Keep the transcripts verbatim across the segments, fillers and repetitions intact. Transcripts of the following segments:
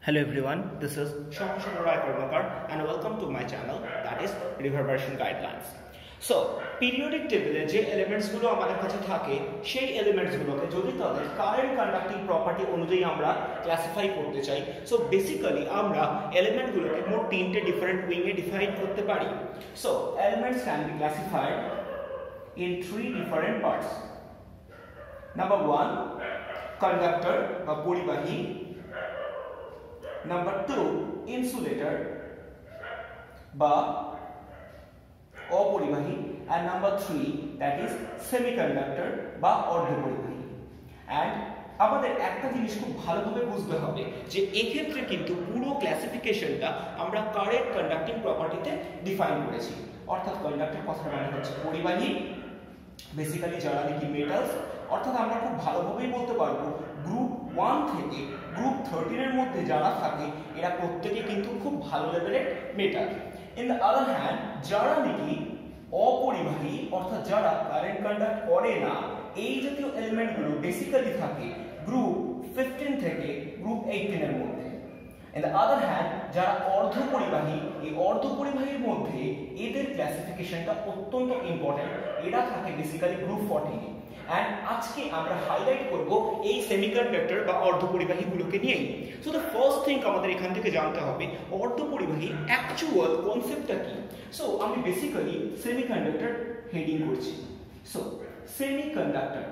Hello everyone, this is Shahshana Rai Karmakar and welcome to my channel, that is Reverberation Guidelines. So, periodic table যে elements গুলো আমাদের কাছে থাকে সেই elements গুলোকে যদি তাদের current conducting property অনুযায়ী আমরা classify করতে চাই, so basically আমরা element গুলোকে মোট তিনটে different wing এ define করতে পারি. So, elements can be classified in three different parts. Number one, conductor বা পরিবাহী. Number two, insulator বা অপরিবাহী, and number three, that is semiconductor বা অর্ধপরিবাহী. and আমাদের একটা জিনিস খুব ভালোভাবে বুঝতে হবে যে এক্ষেত্রে কিন্তু পুরো ক্লাসিফিকেশনটা আমরা কারেন্ট কন্ডাক্টিং প্রপার্টিতে ডিফাইন করেছি. অর্থাৎ কন্ডাক্টর কথার মানে হচ্ছে পরিবাহী, বেসিক্যালি যারা নাকি মেটালস, অর্থাৎ আমরা খুব ভালোভাবেই বলতে পারবো গ্রুপ ওয়ান থেকে গ্রুপ থার্টিন এর মধ্যে যারা থাকে এরা প্রত্যেকে কিন্তু খুব ভালো লেভেলের metal. In the other hand যারা নাকি অপরিবাহী অর্থাৎ যারা কারেন্ট কন্ডাক্ট করে না এই জাতীয় এলিমেন্টগুলো বেসিক্যালি থাকে গ্রুপ ফিফটিন থেকে গ্রুপ এইটিন এর মধ্যে. ইন দ্য আদার হ্যান্ড যারা অর্ধপরিবাহী, এই অর্ধপরিবাহীর মধ্যে এদের ক্লাসিফিকেশনটা অত্যন্ত ইম্পর্টেন্ট, এরা থাকে বেসিক্যালি গ্রুপ ফোরটিন. and আজকে আমরা হাইলাইট করব এই সেমিকন্ডাক্টর বা অর্ধপরিবাহীগুলোকে নিয়েই. সো দ্য ফার্স্ট থিং আমাদের এখান থেকে জানতে হবে অর্ধপরিবাহী অ্যাকচুয়াল কনসেপ্টটা কি. সো আমি বেসিক্যালি সেমিকন্ডাক্টর হেডিং করছি. সো সেমিকন্ডাক্টর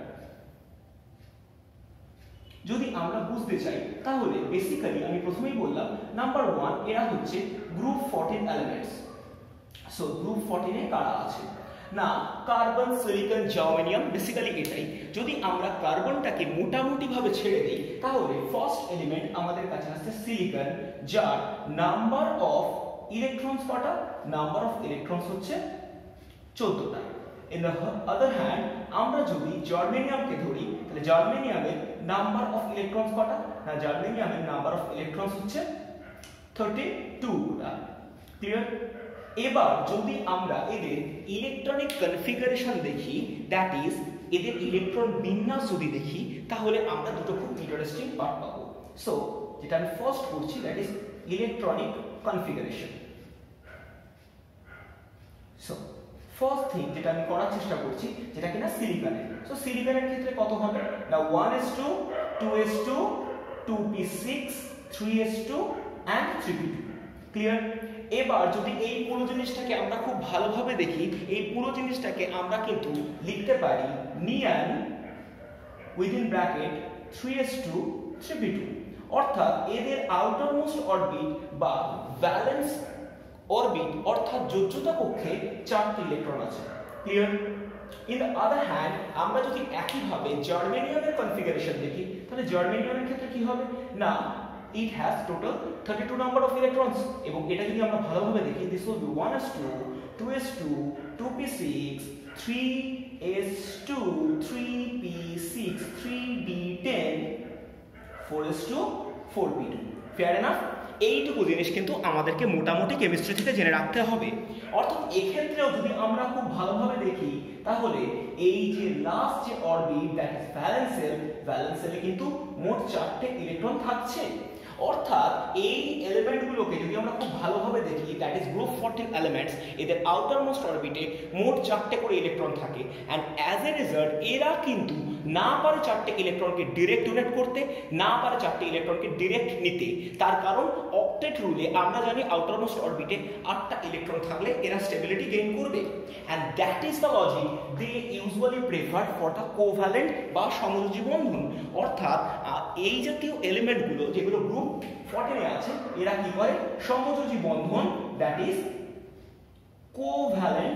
যদি আমরা বুঝতে চাই তাহলে বেসিক্যালি আমি প্রথমেই বললাম নাম্বার ওয়ান এরা হচ্ছে group fourteen elements. So group fourteen এ কারা আছে না কার্বন, সিলিকন, জার্মেনিয়াম, বেসিক্যালি এটাই. যদি আমরা কার্বনটাকে মোটামুটি ভাবে ছেড়ে দিই তাহলে ফার্স্ট এলিমেন্ট আমাদের কাছে আছে সিলিকন, যার নাম্বার অফ ইলেকট্রনস কটা, নাম্বার অফ ইলেকট্রনস হচ্ছে চোদ্দটা. ইন দ্য আদার হ্যান্ড আমরা যদি জার্মেনিয়ামকে ধরি তাহলে জার্মেনিয়ামের নাম্বার অফ ইলেকট্রনস কটা, না জার্মেনিয়ামের নাম্বার অফ ইলেকট্রনস হচ্ছে থার্টি টু টা. ক্লিয়ার? এবার যদি আমরা এদের ইলেকট্রনিক কনফিগারেশন দেখি, দ্যাট ইজ এদের ইলেকট্রন বিন্যাস যদি দেখি তাহলে আমরা দুটো খুব ইন্টারেস্টিং পার্ট পাবো. সো যেটা আমি ফার্স্ট করছি that is electronic configuration. So first thing যেটা আমি করার চেষ্টা করছি যেটা কিনা সিলিকনের. সো সিলিকনের ক্ষেত্রে কত হবে না one S two, two S two, two P six, three S two and three P two. Clear? এবার যদি এই পুরো জিনিসটাকে আমরা খুব ভালোভাবে দেখি, এই পুরো জিনিসটাকে আমরা কিন্তু লিখতে পারি neon within bracket three S two, three P two. অর্থাৎ এদের আউটার মোস্ট অরবিট বা ভ্যালেন্স অরবিট অর্থাৎ যোজ্যতা কক্ষে চারটি ইলেকট্রন আছে. Clear? In the other hand আমরা যদি একইভাবে জার্মেনিয়ামের কনফিগারেশন দেখি তাহলে জার্মেনিয়ামের ক্ষেত্রে কি হবে না it has total thirty two number of electrons এবং এটা যদি আমরা ভালোভাবে দেখি this will be one S two, two S two, two P six, three S two, three P six, three D ten, four S two, four P two. fair enough? এইটুকু জিনিস কিন্তু আমাদেরকে মোটামুটি কেমিস্ট্রি থেকে জেনে রাখতে হবে. অর্থাৎ এক্ষেত্রেও যদি আমরা খুব ভালোভাবে দেখি তাহলে এই যে লাস্ট যে orbit that is valence shell, valence সেলে কিন্তু মোট চারটে ইলেকট্রন থাকছে. অর্থাৎ এই এলিমেন্টগুলোকে যদি আমরা খুব ভালোভাবে দেখি that is group fourteen elements, এদের আউটার মোস্ট অরবিটে মোট চারটে করে ইলেকট্রন থাকে. অ্যান্ড অ্যাজ এ রেজাল্ট এরা কিন্তু না পারে চারটে ইলেকট্রনকে ডিরেক্ট ডোনেট করতে, না পারে চারটে ইলেকট্রনকে ডিরেক্ট নিতে. তার কারণ অক্টেট রুলে আমরা জানি আউটার মোস্ট অরবিটে আটটা ইলেকট্রন থাকলে এরা স্টেবিলিটি গেইন করবে. And that is the logic they usually prefer for the covalent বা সমযোজী বন্ধন. অর্থাৎ এই জাতীয় এলিমেন্টগুলো যেগুলো গ্রুপ ফোরটিন এ আছে এরা কি করে সমযোজী বন্ধন that is covalent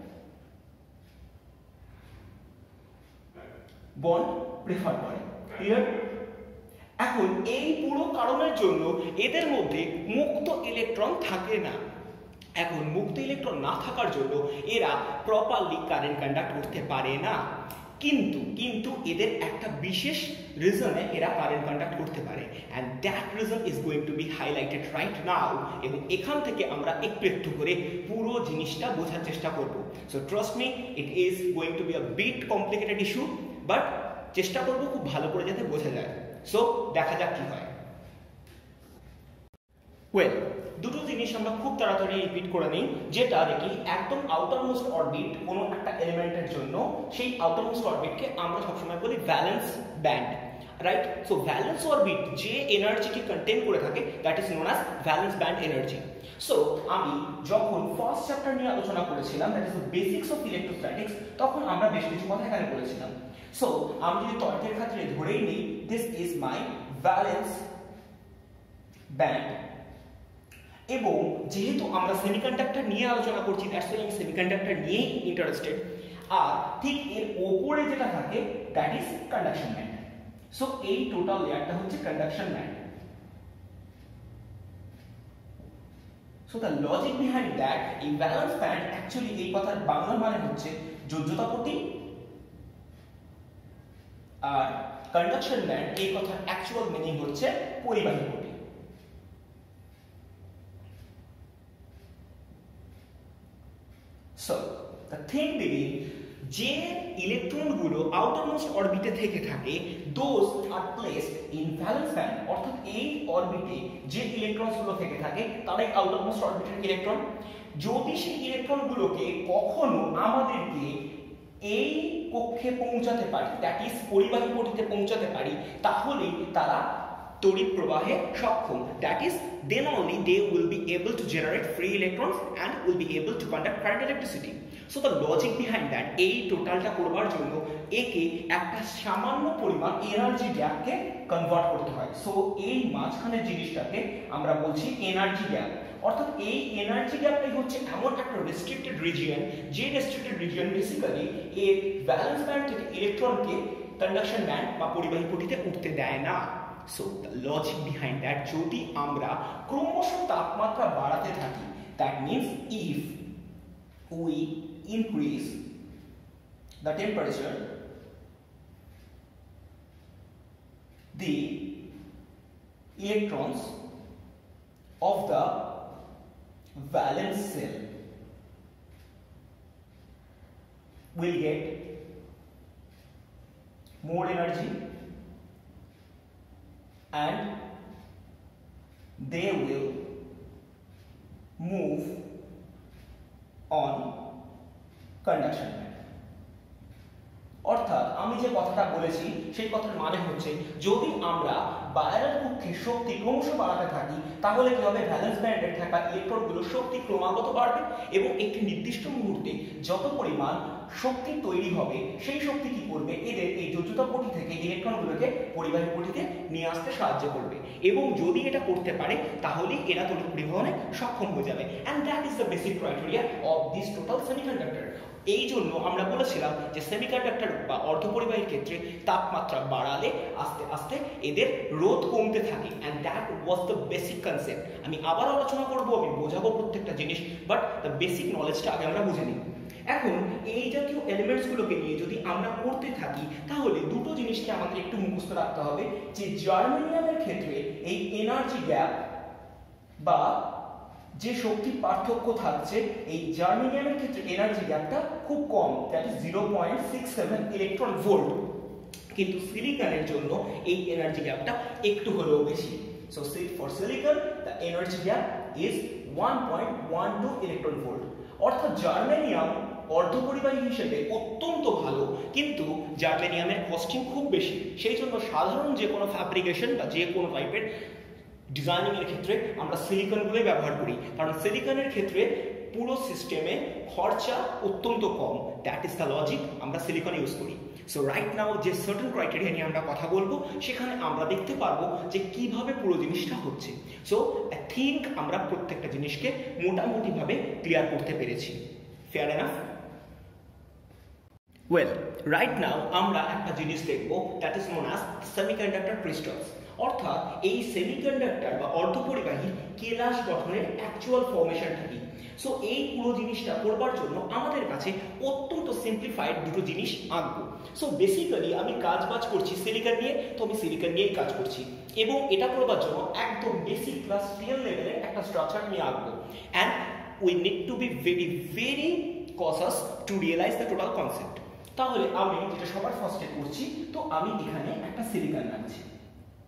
bond prefer করে. ক্লিয়ার? এখন এই পুরো কারণের জন্য এদের মধ্যে মুক্ত ইলেকট্রন থাকে না. এখন মুক্ত ইলেকট্রন না থাকার জন্য এরা প্রপারলি কারেন্ট কন্ডাক্ট করতে পারে না. কিন্তু কিন্তু এদের একটা বিশেষ রিজনে এরা কারেন্ট কন্ডাক্ট করতে পারে, and that reason is going to be highlighted right now. এবং এখান থেকে আমরা একটু একটু করে পুরো জিনিসটা বোঝার চেষ্টা করব. So trust me, it is going to be a bit complicated issue, but চেষ্টা করব খুব ভালো করে যাতে বোঝা যায়. সো দেখা যাক কি হয়. ওয়েল, দুটো জিনিস আমরা খুব তাড়াতাড়ি রিপিট করে নিই, যেটা দেখি একদম আউটার মোস্ট অরবিট কোনো একটা এলিমেন্টের জন্য সেই আউটার মোস্ট অরবিটকে আমরা সবসময় বলি valence band, right? So valence orbit যে এনার্জিকে কন্টেন করে থাকে that is known as valence band energy. So আমি যখন ফার্স্ট চ্যাপ্টার নিয়ে আলোচনা করেছিলাম that is the basics of electrostatics, তখন আমরা বেশ কিছু কথা এখানে বলেছিলাম। সো আমি যদি তর্কের ক্ষেত্রে ধরেই নিই this is my valence band, এবং যেহেতু আমরা সেমিকন্ডাক্টর নিয়ে আলোচনা করছি দ্যাটস ওয়াই আমি সেমিকন্ডাক্টর নিয়েই ইন্টারেস্টেড, আর ঠিক এর ওপরে যেটা থাকে that is conduction band. So এই টোটাল লেয়ারটা হচ্ছে conduction band. So the logic behind that, এই ভ্যালেন্স ব্যান্ড অ্যাকচুয়ালি এই কথার বাংলা মানে হচ্ছে যোজ্যতা পটি, আর কন্ডাকশন ব্যান্ড এই কথার অ্যাকচুয়াল মিনিং হচ্ছে পরিবাহী পটি। So the thing being, যে ইলেকট্রনগুলো আউটারমোস্ট অরবিটে থেকে থাকে those are placed in valence band, অর্থাৎ এই অরবিটে যে ইলেকট্রনগুলো থেকে থাকে তারাই আউটারমোস্ট অরবিটের ইলেকট্রন। যদি সেই ইলেকট্রনগুলোকে কখনো আমাদেরকে এই কক্ষে পৌঁছাতে পারি, দ্যাট ইজ পরিবাহী পটিতে পৌঁছাতে পারি, তাহলেই তারা তড়িৎ প্রবাহে সক্ষম, that is then only they will be able to generate free electrons and will be able to conduct current electricity. So the logic behind that, এই টোটালটা করবার জন্য একে একটা সামান্য পরিমাণ এনার্জি গ্যাপকে কনভার্ট করতে হয়। সো এই মাঝখানের জিনিসটাকে আমরা বলছি এনার্জি গ্যাপ, অর্থাৎ এই এনার্জি গ্যাপটাই হচ্ছে এমন একটা রেস্ট্রিক্টেড রিজিয়ন, যে রেস্ট্রিক্টেড রিজিয়ন বেসিক্যালি এই ভ্যালেন্স ব্যান্ড থেকে ইলেকট্রনকে কন্ডাকশন ব্যান্ড বা পরিবাহী পটিতে উঠতে দেয় না। So the logic behind that, যদি আমরা ক্রমশ তাপমাত্রা বাড়াতে থাকি, that means if we increase the temperature, the electrons of the valence cell will get more energy and they will move on conduction band. অর্থাৎ আমি যে কথাটা বলেছি সেই কথার মানে হচ্ছে যদি আমরা বাইরের কক্ষে শক্তি ক্রমশ বাড়াতে থাকি তাহলে কি হবে, ভ্যালেন্স ব্যান্ডে থাকা ইলেকট্রনগুলো শক্তি ক্রমাগত বাড়বে এবং একটি নির্দিষ্ট মুহূর্তে যত পরিমাণ শক্তি তৈরি হবে সেই শক্তি কি করবে, এদের এই যোজ্যতা পটি থেকে ইলেকট্রনগুলোকে পরিবাহী পটিতে নিয়ে আসতে সাহায্য করবে, এবং যদি এটা করতে পারে তাহলে এরা তড়িৎ পরিবহনে সক্ষম হয়ে যাবে। and that is the basic criteria of this total semiconductor. এই জন্য আমরা বলেছিলাম যে সেমিকন্ডাক্টর বা অর্ধপরিবাহীর ক্ষেত্রে তাপমাত্রা বাড়ালে আস্তে আস্তে এদের রোধ কমতে থাকে, and that was the basic concept. আমি আবার আলোচনা করব, আমি বোঝাবো প্রত্যেকটা জিনিস, বাট দ্য বেসিক নলেজটা আগে আমরা বুঝে নিই। এখন এই জাতীয় এলিমেন্টসগুলোকে নিয়ে যদি আমরা করতে থাকি তাহলে দুটো জিনিসকে আমাদের একটু মুখস্থ রাখতে হবে, যে জার্মেনিয়ামের ক্ষেত্রে এই এনার্জি গ্যাপ বা যে শক্তি পার্থক্য থাকছে, এই জার্মেনিয়ামের ক্ষেত্রে এনার্জি গ্যাপটা খুব কম, that is zero point six seven electron volt, কিন্তু সিলিকনের জন্য এই এনার্জি গ্যাপটা একটু হলেও বেশি। So for silicon the energy gap is one point one two electron volt. অর্থাৎ জার্মেনিয়াম অর্ধপরিবাহী হিসেবে অত্যন্ত ভালো, কিন্তু জার্মেনিয়ামের কস্টিং খুব বেশি, সেই জন্য সাধারণ যে কোনো ফ্যাব্রিকেশন বা যে কোনো টাইপের ডিজাইনিং এর ক্ষেত্রে আমরা সিলিকনগুলোই ব্যবহার করি, কারণ সিলিকনের ক্ষেত্রে পুরো সিস্টেমে খরচা অত্যন্ত কম, দ্যাট ইজ দ্য লজিক, আমরা সিলিকন ইউজ করি। সো রাইট নাও যে সার্টেন ক্রাইটেরিয়া নিয়ে আমরা কথা বলবো সেখানে আমরা দেখতে পারবো যে কিভাবে পুরো জিনিসটা হচ্ছে। সো আই থিঙ্ক আমরা প্রত্যেকটা জিনিসকে মোটামুটি ভাবে ক্লিয়ার করতে পেরেছি। Fair enough? Well, right now আমরা একটা জিনিস দেখবো that is known as semiconductor crystals, অর্থাৎ এই সেমিকন্ডাক্টর বা অর্ধপরিবাহীর কেলাস গঠনের অ্যাকচুয়াল ফর্মেশনটা কি। সো এই পুরো জিনিসটা করবার জন্য আমাদের কাছে অত্যন্ত সিম্পলিফাইড দুটো জিনিস আঁকবো। সো বেসিক্যালি আমি কাজ বাজ করছি সিলিকন নিয়ে, তো আমি সিলিকন নিয়েই কাজ করছি, এবং এটা করবার জন্য একদম বেসিক ক্লাস টেন লেভেলের একটা স্ট্রাকচার আমি আঁকবো, and we need to be very very cautious to realise the total concept. তাহলে আমি যেটা সবার ফার্স্টে করছি, তো আমি এখানে একটা সিলিকন রাখছি,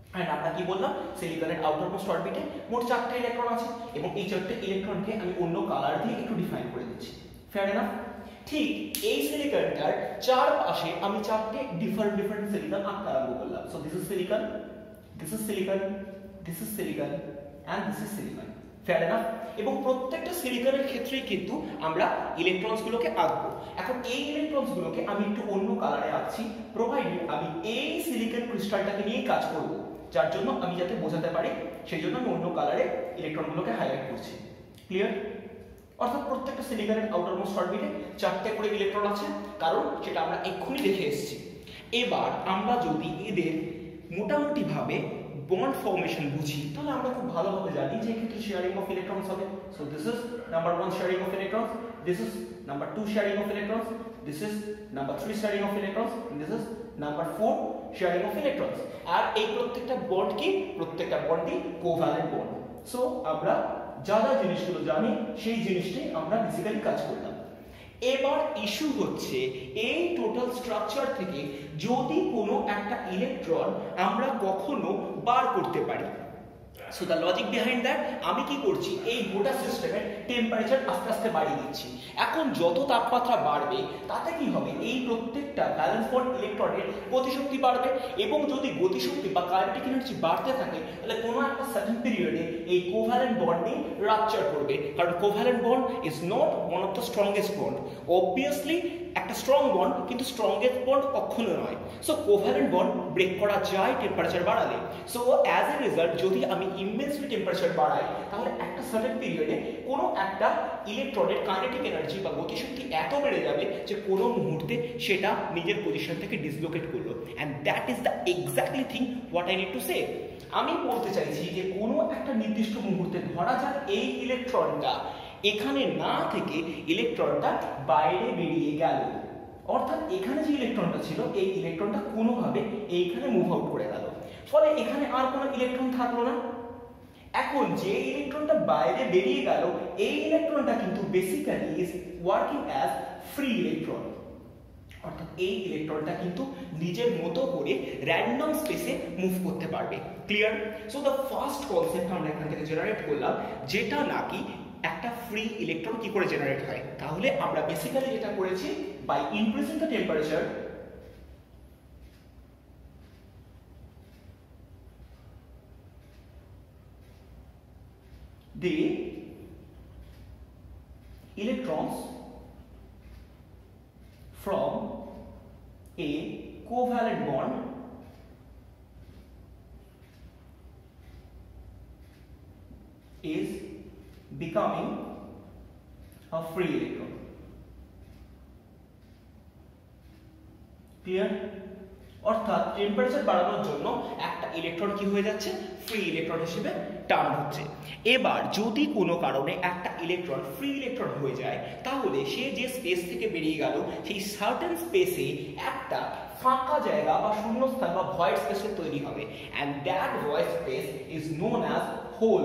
এন্ড আমরা কি বললাম সিলিকনের আউটার মোস্ট অরবিটে মোট চারটে ইলেকট্রন আছে এবং এই চারটে ইলেকট্রনকে আমি অন্য কালার দিয়ে একটু ডিফাইন করে দিচ্ছি। Fair enough? ঠিক এই সিলিকনটার চারপাশে আমি চারটে ডিফারেন্ট ডিফারেন্ট সিলিকন আঁকতে আরম্ভ করলাম। So this is silicon, this is silicon, this is silicon and this is silicon. Fair enough? এবং প্রত্যেকটা সিলিকনের ক্ষেত্রেই কিন্তু আমরা ইলেকট্রনস গুলোকে আঁকবো। এখন এই ইলেকট্রনস গুলোকে আমি একটু অন্য কালারে আঁকছি, প্রোভাইডেড আমি এই সিলিকন ক্রিস্টালটাকে নিয়ে কাজ করব, যার জন্য আমি যাতে বোঝাতে পারি সেই জন্য আমি অন্য কালারে ইলেকট্রনগুলোকে হাইলাইট করছি। ক্লিয়ার? অর্থাৎ প্রত্যেকটা সিলিকনের আউটার মোস্ট অরবিটে চারটে করে ইলেকট্রন আছে, কারণ সেটা আমরা এক্ষুনি দেখে এসেছি। এবার আমরা যদি এদের মোটামুটি ভাবে বন্ড ফর্মেশন বুঝি তাহলে আমরা খুব ভালোভাবে জানি যে এক্ষেত্রে শেয়ারিং অফ ইলেকট্রনস হবে। So this is number one sharing of electrons, this is number two sharing of electrons, this is number three sharing of electrons, this is number four sharing of electrons. আর এই প্রত্যেকটা bond কি? প্রত্যেকটা বন্ডই covalent bond. So আমরা যা যা জিনিসগুলো জানি সেই জিনিসটাই আমরা বেসিক্যালি কাজ করলাম। এবার ইস্যু হচ্ছে এই টোটাল স্ট্রাকচার থেকে যদি কোনো একটা ইলেকট্রন আমরা কখনো বার করতে পারি। So the logic behind that, আমি কি করছি এই গোটা সিস্টেমের টেম্পারেচার আস্তে আস্তে বাড়িয়ে দিচ্ছি। এখন যত তাপমাত্রা বাড়বে তাতে কি হবে, এই প্রত্যেকটা ভ্যালেন্স বন্ড ইলেকট্রনের গতিশক্তি বাড়বে এবং যদি গতিশক্তি বা কাইনেটিক এনার্জি বাড়তে থাকে তাহলে কোনো একটা সার্টেন পিরিয়ডে এই কোভ্যালেন্ট বন্ডিং রাপচার করবে, কারণ covalent bond is not one of the strongest bond. Obviously একটা স্ট্রং বন্ড কিন্তু স্ট্রংগেস্ট বন্ড কখনো নয়। সো কোভ্যালেন্ট বন্ড ব্রেক করা যায় টেম্পারেচার বাড়ালে। সো অ্যাজ এ রেজাল্ট যদি আমি ইমেন্সলি টেম্পারেচার বাড়াই তাহলে একটা সার্টেন পিরিয়ডে কোনো একটা ইলেকট্রনের কাইনেটিক এনার্জি বা গতিশক্তি এত বেড়ে যাবে যে কোনো মুহূর্তে সেটা নিজের পজিশন থেকে ডিসলোকেট করলো। And that is the exactly thing what I need to say. আমি বলতে চাইছি যে কোনো একটা নির্দিষ্ট মুহূর্তে ধরা যাক এই ইলেকট্রনটা এখানে না থেকে ইলেকট্রনটা বাইরে বেরিয়ে গেল, অর্থাৎ এখানে যে ইলেকট্রনটা ছিল এই ইলেকট্রনটা কোনোভাবে এইখানে মুভ আউট করে গেল, ফলে এখানে আর কোনো ইলেকট্রন থাকলো না। এখন যে ইলেকট্রনটা বাইরে বেরিয়ে গেল এই ইলেকট্রনটা কিন্তু basically is working as free electron, অর্থাৎ এই ইলেকট্রনটা কিন্তু নিজের মতো করে র্যান্ডম স্পেসে মুভ করতে পারবে। Clear? So the first concept আমরা এখান থেকে জেনারেট করলাম যেটা নাকি একটা ফ্রি ইলেকট্রন কি করে জেনারেট হয়। তাহলে আমরা বেসিক্যালি যেটা করেছি, by increasing the temperature the electrons from a covalent bond is becoming a free electron. Clear? অর্থাৎ টেম্পারেচার বাড়ানোর জন্য একটা ইলেকট্রন কি হয়ে যাচ্ছে, ফ্রি ইলেকট্রন হিসেবে টার্ন হচ্ছে। এবার যদি কোনো কারণে একটা ইলেকট্রন ফ্রি ইলেকট্রন হয়ে যায় তাহলে সে যে স্পেস থেকে বেরিয়ে গেল সেই সার্টেন স্পেসে একটা ফাঁকা জায়গা বা শূন্যস্থান বা ভয়েড স্পেসের তৈরি হবে, and that void space is known as hole.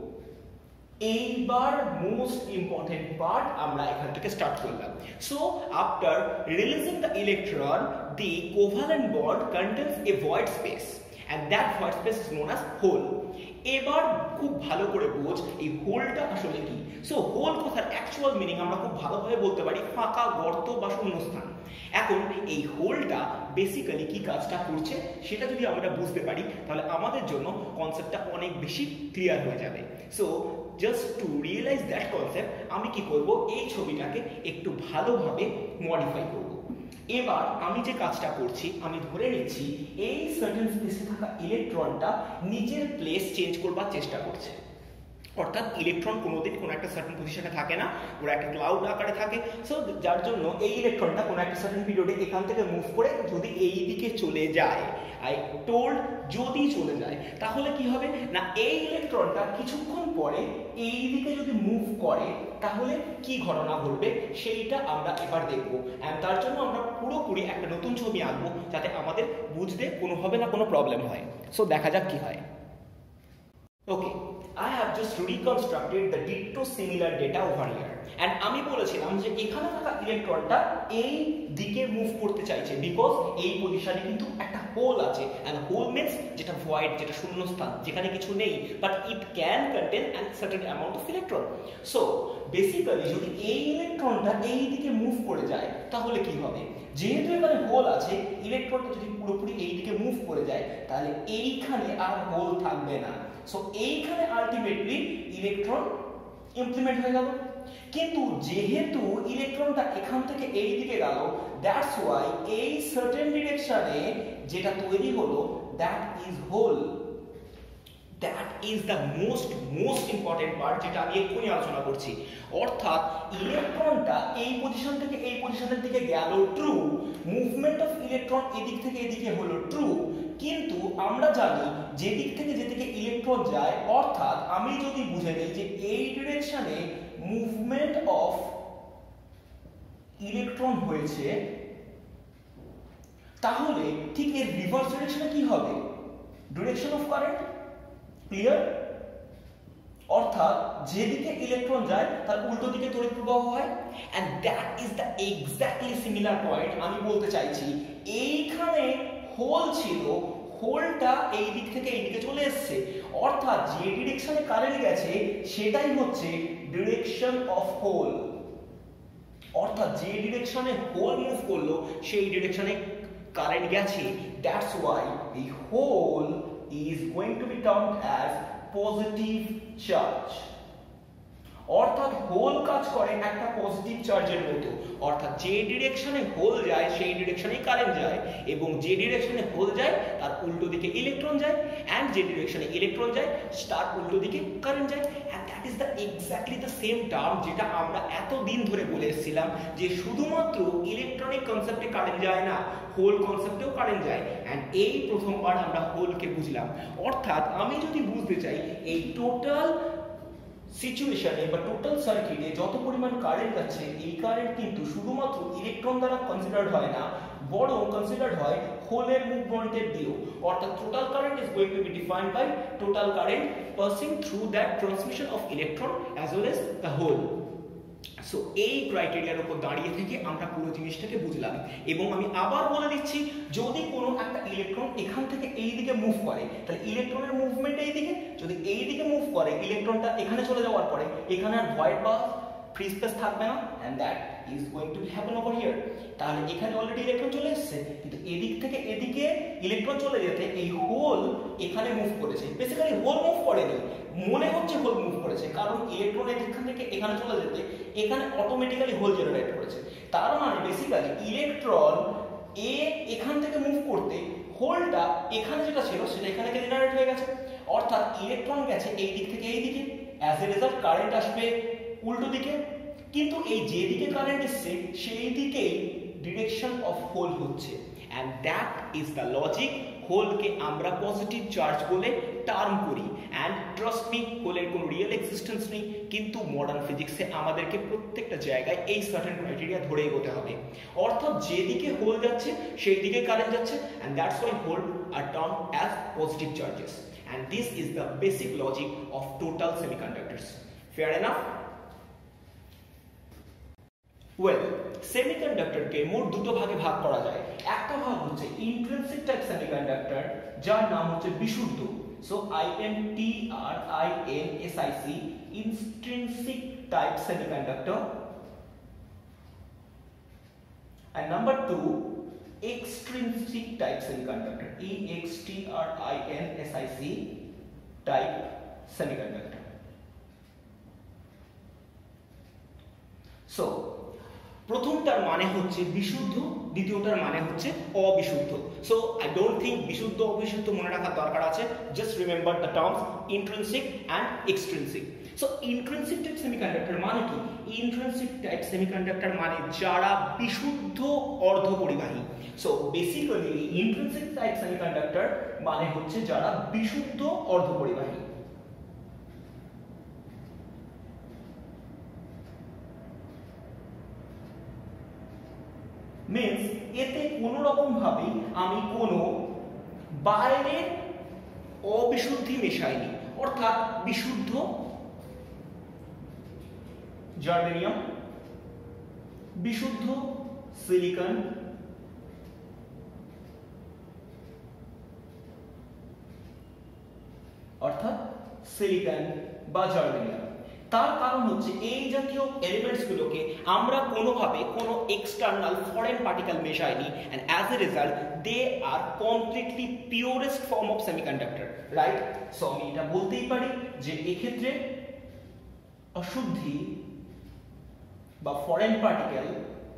এইবার মোস্ট ইম্পর্টেন্ট পার্ট আমরা এখান থেকে স্টার্ট করলাম। So after releasing the electron the covalent bond contains a void space and that void space is known as hole. এবার খুব ভালো করে বোঝ এই হোলটা আসলে কি। সো হোল কথার অ্যাকচুয়াল মিনিং আমরা খুব ভালোভাবে বলতে পারি ফাঁকা গর্ত বা শূন্যস্থান। এখন এই হোলটা বেসিক্যালি কি কাজটা করছে সেটা যদি আমরা বুঝতে পারি তাহলে আমাদের জন্য কনসেপ্টটা অনেক বেশি ক্লিয়ার হয়ে যাবে। So just to realise that concept আমি কি করব, এই ছবিটাকে একটু ভালোভাবে মডিফাই করব। এবার আমি যে কাজটা করছি আমি ধরে নিচ্ছি এই সার্টেন স্পেসে থাকা ইলেকট্রনটা নিজের প্লেস চেঞ্জ করবার চেষ্টা করছে, অর্থাৎ ইলেকট্রন কোনোদিন কোনো একটা সার্টেন পজিশনে থাকে না, ওরা একটা ক্লাউড আকারে থাকে। সো যার জন্য এই ইলেকট্রনটা কোনো একটা সার্টেন পিরিয়ডে এখান থেকে মুভ করে যদি এই দিকে চলে যায়, আই টোল্ড যদি চলে যায় তাহলে কি হবে না, এই ইলেকট্রনটা কিছুক্ষণ পরে এই দিকে যদি মুভ করে তাহলে কি ঘটনা ঘটবে সেইটা আমরা এবার দেখব। এন্ড তার জন্য আমরা পুরোপুরি একটা নতুন ছবি আঁকবো যাতে আমাদের বুঝতে কোনোভাবে না কোনো প্রবলেম হয়। সো দেখা যাক কি হয়। ওকে, I have just reconstructed the ditto similar data over here and আমি বলেছিলাম যে এখানে থাকা ইলেকট্রনটা এই দিকে মুভ করতে চাইছে বিকজ এই পজিশনে কিন্তু একটা হোল আছে, অ্যান্ড হোল মিন্স যেটা ভয়েড, যেটা শূন্যস্থান, যেখানে কিছু নেই, but it can contain an certain amount of electron. So basically যদি এই ইলেকট্রনটা এই দিকে মুভ করে যায় তাহলে কি হবে? যেহেতু এখানে হোল আছে, ইলেকট্রনটা যদি পুরোপুরি এই দিকে মুভ করে যায় তাহলে এইখানে আর হোল থাকবে না। সো এইখানে আলটিমেটলি ইলেকট্রন ইমপ্লিমেন্ট হয়ে গেল। কিন্তু যেহেতু ইলেকট্রনটা এখান থেকে এই দিকে গেল, দ্যাটস ওয়াই এই সার্টেন ডিরেকশনে যেটা তৈরি হলো that is hole. That is the most most important part, যেটা আমি এক্ষুনি আলোচনা করছি। অর্থাৎ ইলেকট্রনটা এই পজিশন থেকে এই পজিশনের দিকে গেল, ট্রু, মুভমেন্ট অফ ইলেকট্রন এদিক থেকে এদিকে হলো, ট্রু, কিন্তু আমরা জানি যেদিক থেকে যেদিকে ইলেকট্রন যায়, অর্থাৎ আমি যদি বুঝে নিই যে এই ডিরেকশনে মুভমেন্ট অফ ইলেকট্রন হয়েছে, তাহলে ঠিক এর রিভার্স ডিরেকশনে কি হবে? Direction of current. ক্লিয়ার? অর্থাৎ যেদিকে ইলেকট্রন যায় তার উল্টো দিকে তড়িৎ প্রবাহ হয়। And that is the exactly similar point. আমি বলতে চাইছি এইখানে হোল ছিল, হোলটা এই দিক থেকে এই দিকে চলে এসেছে, অর্থাৎ যে ডিরেকশনে কারেন্ট গেছে সেটাই হচ্ছে ডিরেকশন অফ হোল। অর্থাৎ যে ডিরেকশনে হোল মুভ করলো সেই ডিরেকশনে কারেন্ট গেছে। দ্যাটস ওয়াই এই hole is going to be termed as positive charge। অর্থাৎ হোল কাজ করে একটা পজিটিভ চার্জের মতো, অর্থাৎ যে ডিরেকশনে হোল যায় সেই ডিরেকশনেই কারেন্ট যায়, এবং যে ডিরেকশনে হোল যায় তার উল্টো দিকে ইলেকট্রন যায়, এন্ড যে ডিরেকশনে ইলেকট্রন যায় তার উল্টো দিকে কারেন্ট যায়। And that is the exactly the same term যেটা আমরা এতদিন ধরে বলে এসেছিলাম, যে শুধুমাত্র ইলেকট্রনিক কনসেপ্টে কারেন্ট যায় না, হোল কনসেপ্টেও কারেন্ট যায়। এন্ড এই প্রথমবার আমরা হোলকে বুঝলাম। অর্থাৎ আমি যদি বুঝতে চাই এই টোটাল সিচুয়েশনে বা টোটাল সার্কিটে যত পরিমাণ কারেন্ট যাচ্ছে, এই কারেন্ট কিন্তু শুধুমাত্র ইলেকট্রন দ্বারা কনসিডার্ড হয় না, বরং কনসিডার্ড হয় হোলের মুভমেন্টের দিয়েও। অর্থাৎ total current is going to be defined by total current passing through that transmission of electron as well as the hole. So এই ক্রাইটেরিয়ার উপর দাঁড়িয়ে থেকে আমরা পুরো জিনিসটাকে বুঝলাম। এবং আমি আবার বলে দিচ্ছি, যদি কোনো একটা ইলেকট্রন এখান থেকে এই দিকে মুভ করে তাহলে ইলেকট্রনের মুভমেন্ট এই দিকে, যদি এই দিকে মুভ করে ইলেকট্রনটা এখানে চলে যাওয়ার পরে এখানে আর ভয়েড বা ফ্রি স্পেস থাকবে না, and that is going to happen over here. তাহলে এখানে অলরেডি ইলেকট্রন চলে এসেছে, কিন্তু এদিক থেকে এদিকে ইলেকট্রন চলে যেতে এই হোল এখানে মুভ করেছে। বেসিক্যালি হোল মুভ করেনি, মনে হচ্ছে হোল মুভ করেছে, কারণ ইলেকট্রন এখান থেকে এখানে চলে যেতে এখানে অটোমেটিক্যালি হোল জেনারেট করেছে। তার মানে বেসিক্যালি ইলেকট্রন এ এখান থেকে মুভ করতে হোলটা এখানে যেটা ছিল সেটা এখানে জেনারেট হয়ে গেছে। অর্থাৎ ইলেকট্রন গেছে এই দিক থেকে এই দিকে, অ্যাজ এ রেজাল্ট কারেন্ট আসবে উল্টো দিকে, কিন্তু এই যে দিকে কারেন্ট এসছে সেই দিকেই ডিরেকশন অফ হোল হচ্ছে। And that is the logic. হোলকে আমরা পজিটিভ চার্জ বলে টার্ম করি। এন্ড ট্রাস্ট মি, হোলের কোনো রিয়েল এক্সিস্টেন্স নেই, কিন্তু মডার্ন ফিজিক্সে আমাদেরকে প্রত্যেকটা জায়গায় এই সার্টেন ক্রাইটেরিয়া ধরে এগোতে হবে। অর্থাৎ যেদিকে হোল যাচ্ছে সেই দিকে কারেন্ট যাচ্ছে, and that's why hole are term as positive charges. And this is the basic logic of total semiconductors. Fair enough? Well, সেমিকন্ডাক্টরকে মোট দুটো ভাগে ভাগ করা যায়। একটা ভাগ হচ্ছে ইন্ট্রিনসিক টাইপ সেমিকন্ডাক্টর, যার নাম হচ্ছে বিশুদ্ধ। So I N T R I N S I C, intrinsic type semiconductor. And number two, extrinsic type semiconductor, E X T R I N S I C type semiconductor. So প্রথমটার মানে হচ্ছে বিশুদ্ধ, দ্বিতীয়টার মানে হচ্ছে অবিশুদ্ধ। So I don't think বিশুদ্ধ অবিশুদ্ধ মনে রাখার দরকার আছে। Just remember the terms intrinsic and extrinsic. So intrinsic type semiconductor মানে কি? ইন্ট্রিনসিক টাইপ সেমিকন্ডাক্টর মানে যারা বিশুদ্ধ অর্ধপরিবাহী। So basically intrinsic type semiconductor মানে হচ্ছে যারা বিশুদ্ধ অর্ধপরিবাহী। মিন্স এতে কোনো রকম ভাবে আমি কোনো বাইরের অবিশুদ্ধি মেশাইনি, অর্থাৎ বিশুদ্ধ জার্মেনিয়াম, বিশুদ্ধ সিলিকন, সিলিকন বা জার্মেনিয়াম। তার কারণ হচ্ছে এই জাতীয় এলিমেন্টস গুলোকে আমরা কোনোভাবে কোনো এক্সটার্নাল ফরেন পার্টিকেল মেশাইনি, and as a result they are completely purest form of semiconductor, right? So আমি এটা বলতেই পারি যে এক্ষেত্রে অশুদ্ধি বা ফরেন পার্টিকেল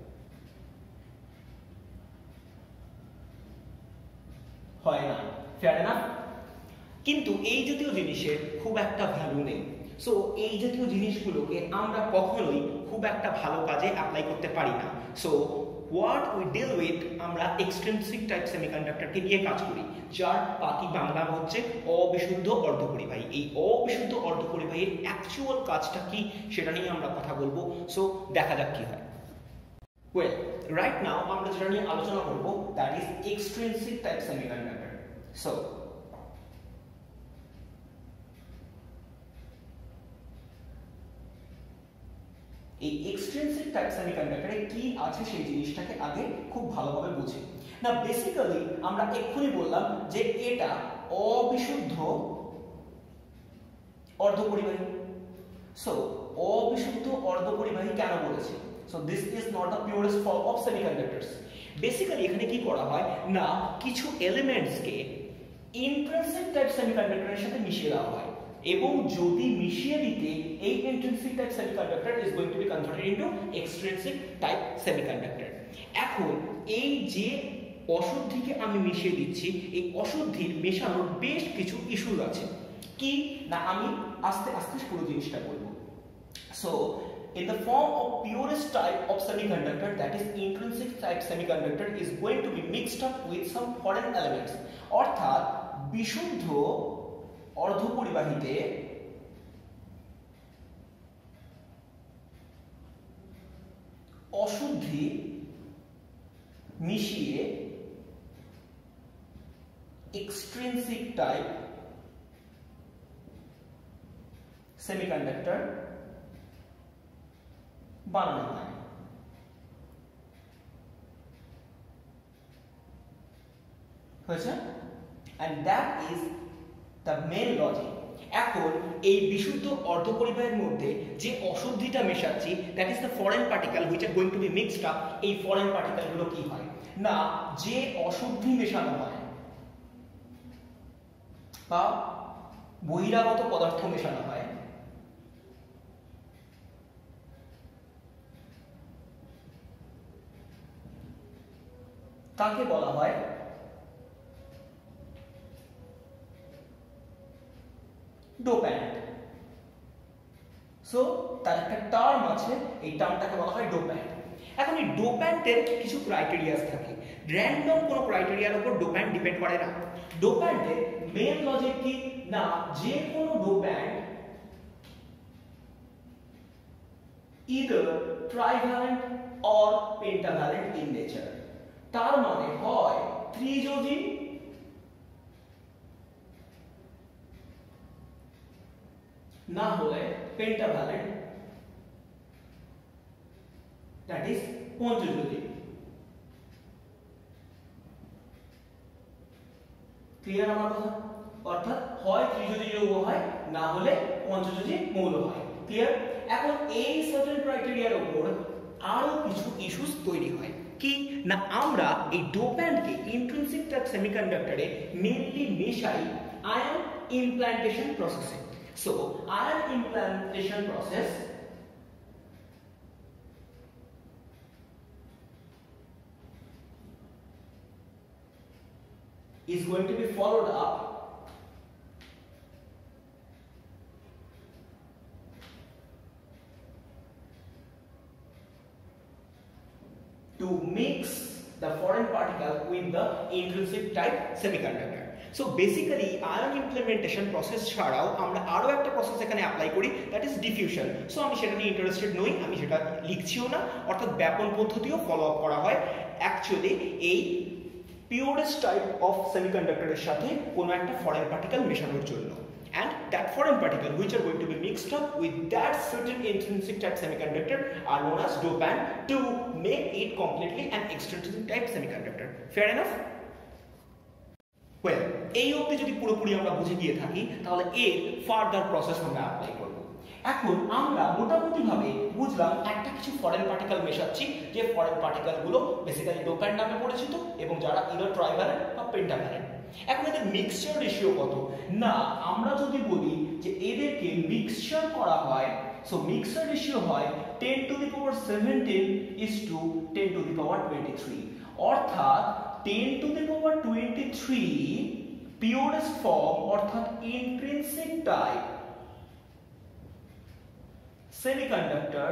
হয় না। Fair enough? কিন্তু এই জাতীয় জিনিসের খুব একটা ভ্যালু নেই। সো এই জাতীয় জিনিসগুলোকে আমরা কখনোই খুব একটা ভালো কাজে অ্যাপ্লাই করতে পারি না। So what we deal with, আমরা এক্সট্রিনসিক টাইপ সেমিকন্ডাক্টরকে নিয়ে কাজ করি, যার বাকি বাংলা হচ্ছে অবিশুদ্ধ অর্ধপরিবাহী। এই অবিশুদ্ধ অর্ধপরিবাহীর অ্যাকচুয়াল কাজটা কি সেটা নিয়ে আমরা কথা বলবো। সো দেখা যাক কি হয়। ওয়েল, রাইট নাও আমরা যেটা নিয়ে আলোচনা করব that is extrinsic type semiconductor. So এই এক্সট্রিনসিক টাইপ সেমিকন্ডাক্টরে কি আছে সেই জিনিসটাকে আগে খুব ভালোভাবে বুঝি। না বেসিক্যালি আমরা এক্ষুনি বললাম যে এটা অবিশুদ্ধ অর্ধপরিবাহী। সো অবিশুদ্ধ অর্ধপরিবাহী কেন বলেছি? So this is not the purest form of semiconductors. Basically এখানে কি করা হয় না, কিছু এলিমেন্টসকে ইন্ট্রিনসিক টাইপ সেমিকন্ডাক্টরের সাথে মিশিয়ে দেওয়া হয়, এবং যদি মিশিয়ে দিতে এই intrinsic type semiconductor is going to be converted into extrinsic type semiconductor. এখন এই যে অশুদ্ধিকে আমি মিশিয়ে দিচ্ছি, এই অশুদ্ধির মেশানোর বেশ কিছু ইস্যুস আছে। কি না আমি আস্তে আস্তে পুরো জিনিসটা বলবো। So in the form of purest type of semiconductor, that is intrinsic type semiconductor, is going to be mixed up with some foreign elements. অর্থাৎ বিশুদ্ধ অর্ধপরিবাহীতে অশুদ্ধি মিশিয়ে extrinsic type semiconductor বানানো হয়। হয়েছে? and that is the main logic. এখন এই বিশুদ্ধ অর্ধপরিবাহীর মধ্যে যে অশুদ্ধিটা মেশাচ্ছি, that is the foreign particle which are going to be mixed up. এই foreign particle গুলো কি হয় না, যে অশুদ্ধি মেশানো হয় বা বহিরাগত পদার্থ মেশানো হয়, তাকে বলা হয় ডোপ্যান্ট। সো তার একটা টার্ম আছে, এই টার্মটাকে বলা হয় ডোপ্যান্ট। এখন এই ডোপ্যান্টের কিছু ক্রাইটেরিয়াস থাকে, র্যান্ডম কোনো ক্রাইটেরিয়ার উপর ডোপ্যান্ট ডিপেন্ড করে না। ডোপ্যান্টের মেন লজিক কি না, যে কোনো dopant either trivalent or pentavalent in nature, তার মানে হয় ত্রিযোজী না হলে পেন্টাভ্যালেন্ট, দ্যাট ইজ পঞ্চযোজী। ক্লিয়ার আমার কথা? অর্থাৎ হয় ত্রিযোজী যৌগ হয়, না হলে পঞ্চযোজী মৌল হয়। ক্লিয়ার? এখন এই সার্টেন ক্রাইটেরিয়ার উপর আরো কিছু ইস্যুস তৈরি হয়। কি না, আমরা এই ডোপ্যান্টকে ইন্ট্রিনসিক টাইপ সেমিকন্ডাক্টরে মেইনলি মেশাই ion implantation process. So ion implantation process is going to be followed up to mix the foreign particle with the intrinsic type semiconductor. So basically ion implementation process ছাড়াও আমরা আরো একটা process এখানে apply করি, that is diffusion. So আমি সেটা নিয়ে interested নই, আমি সেটা লিখছিও না। অর্থাৎ ব্যাপন পদ্ধতিও ফলো আপ করা হয় অ্যাকচুয়ালি এই purest type of semiconductor এর সাথে কোনো একটা foreign particle মেশানোর জন্য, and that foreign particle which are going to be mixed up with that certain intrinsic type semiconductor are known as dopant to make it completely an extrinsic type semiconductor. Fair enough? Well, এই অবধি যদি পুরোপুরি আমরা বুঝে গিয়ে থাকি তাহলে এর ফার্দার প্রসেস আমরা অ্যাপ্লাই করব। এখন আমরা মোটামুটি ভাবে বুঝলাম একটা কিছু ফরেন পার্টিকেল মেশাচ্ছি, যে ফরেন পার্টিকেল গুলো বেসিক্যালি ডোপ্যান্ট নামে পরিচিত এবং যারা ইদার ট্রাইভ্যালেন্ট বা পেন্টাভ্যালেন্ট। এখন এদের মিক্সচার রেশিও কত? না, আমরা যদি বলি যে এদেরকে মিক্সচার করা হয়, সো মিক্সচার রেশিও হয় ten to the power seventeen is to ten to the power twenty three, অর্থাৎ ten to the power twenty three purest form অর্থাৎ ইন্ট্রিনসিক টাইপ সেমিকন্ডাক্টর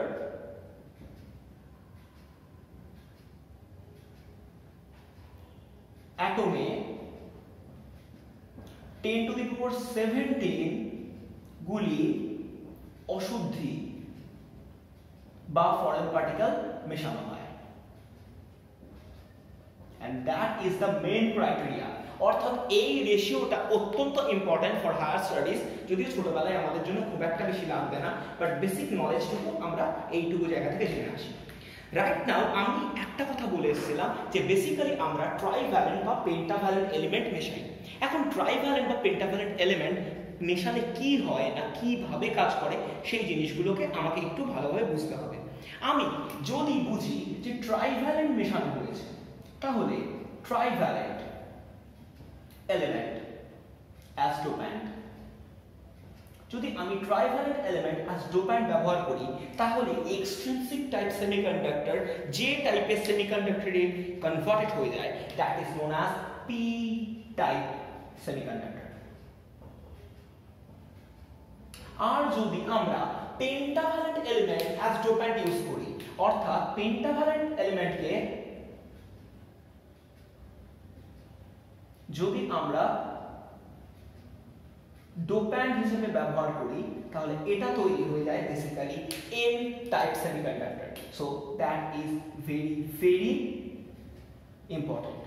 অ্যাটমে ten to the power seventeen গুলি অশুদ্ধি বা foreign particle মেশানো হয়, and that is the main criteria। অর্থাৎ এই রেশিওটা অত্যন্ত ইম্পর্টেন্ট ফর হায়ার স্টাডিজ, যদিও ছোটবেলায় আমাদের জন্য খুব একটা বেশি লাগবে না, বাট বেসিক নলেজটুকু আমরা এইটুকু জায়গা থেকে জেনে আসি। রাইট নাও আমি একটা কথা বলে এসেছিলাম যে বেসিক্যালি আমরা ট্রাইভ্যালেন্ট বা পেন্টাভ্যালেন্ট এলিমেন্ট মেশাই। এখন ট্রাইভ্যালেন্ট বা পেন্টাভ্যালেন্ট এলিমেন্ট মেশালে কি হয় না কিভাবে কাজ করে সেই জিনিসগুলোকে আমাকে একটু ভালোভাবে বুঝতে হবে। আমি যদি বুঝি যে ট্রাইভ্যালেন্ট মেশানো হয়েছে, তাহলে ট্রাইভ্যালেন্ট এলিমেন্ট অ্যাজ ডোপ্যান্ট, যদি আমি ট্রাইভ্যালেন্ট এলিমেন্ট অ্যাজ ডোপ্যান্ট ব্যবহার করি তাহলে এক্সট্রিনসিক টাইপ সেমিকন্ডাক্টর যে টাইপের সেমিকন্ডাক্টরে কনভার্টেড হয়ে যায় that is known as P type semiconductor. আর যদি আমরা pentavalent element as dopant use করি, অর্থাৎ পেন্টাভ্যালেন্ট এলিমেন্টকে যদি আমরা ডোপ্যান্ট হিসেবে ব্যবহার করি তাহলে এটা তৈরি হয়ে যায় basically N type semiconductor. So that is very very important.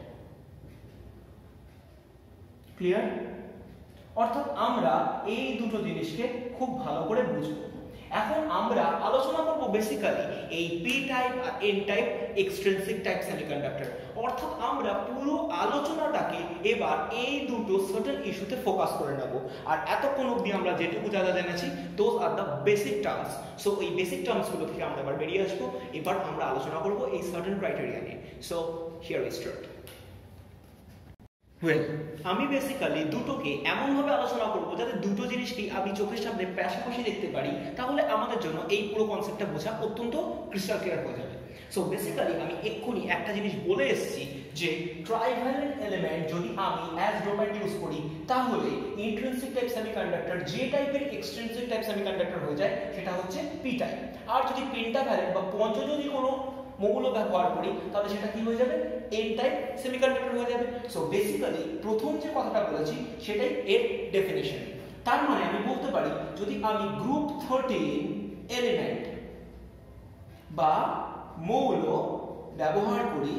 Clear? অর্থাৎ আমরা এই দুটো জিনিসকে খুব ভালো করে বুঝবো। এখন আমরা আলোচনা করব বেসিক্যালি এই পি টাইপ আর N type extrinsic type semiconductor, অর্থাৎ আমরা পুরো আলোচনাটাকে এবার এই দুটো সার্টেন ইস্যুতে ফোকাস করে নেব। আর এতক্ষণ অবধি আমরা যেটুকু যা যা জেনেছি those are the basic terms. So এই বেসিক টার্মসগুলো থেকে আমরা এবার বেরিয়ে আসবো। এবার আমরা আলোচনা করব এই সার্টেন ক্রাইটেরিয়া নিয়ে। So here we start. Well, আমি বেসিক্যালি দুটোকে এমনভাবে আলোচনা করবো যাতে দুটো জিনিসকেই আমি চোখের সামনে পাশাপাশি দেখতে পারি, তাহলে আমাদের জন্য এই পুরো কনসেপ্টটা বোঝা অত্যন্ত ক্রিস্টাল ক্লিয়ার হয়ে যাবে। সো বেসিক্যালি আমি এক্ষুনি একটা জিনিস বলে এসেছি যে ট্রাইভ্যালেন্ট এলিমেন্ট যদি আমি অ্যাজ ডোপ্যান্ট ইউজ করি তাহলে ইন্ট্রিনসিক টাইপ সেমিকন্ডাক্টর যে টাইপের এক্সট্রিনসিক টাইপ সেমিকন্ডাক্টর হয়ে যায় সেটা হচ্ছে পি টাইপ। আর যদি পেন্টাভ্যালেন্ট বা পঞ্চযোজী কোনো মৌল ব্যবহার করি তাহলে সেটা কি হয়ে যাবে? এন টাইপ সেমিকন্ডাক্টর হয়ে যাবে। সো বেসিক্যালি প্রথম যে কথাটা বলেছি সেটাই এর ডেফিনিশন। তার মানে আমি বলতে পারি যদি আমি গ্রুপ থার্টিন এলিমেন্ট বা মৌল ব্যবহার করি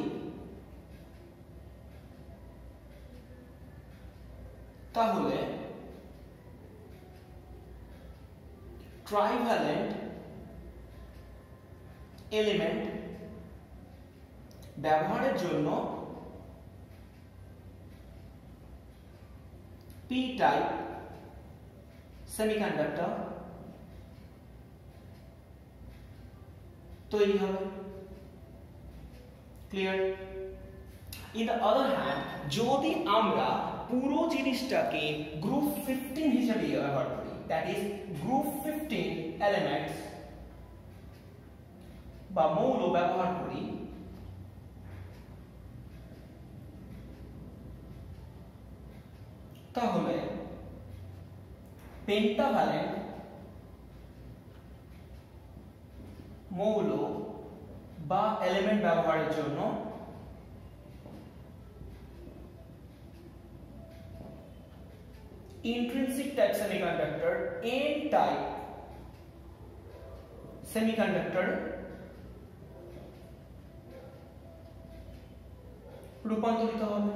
তাহলে ট্রাইভ্যালেন্ট এলিমেন্ট ব্যবহারের জন্য পি টাইপ সেমিকন্ডাক্টর তৈরি হবে। Clear? In the other hand যদি আমরা পুরো জিনিসটাকে গ্রুপ ফিফটিন হিসেবে ব্যবহার করি, that is group fifteen elements বা মৌল ব্যবহার করি, তাহলে পেন্টাভ্যালেন্ট মৌল বা এলিমেন্ট ব্যবহারের জন্য intrinsic type semiconductor N type semiconductor রূপান্তরিত হবে।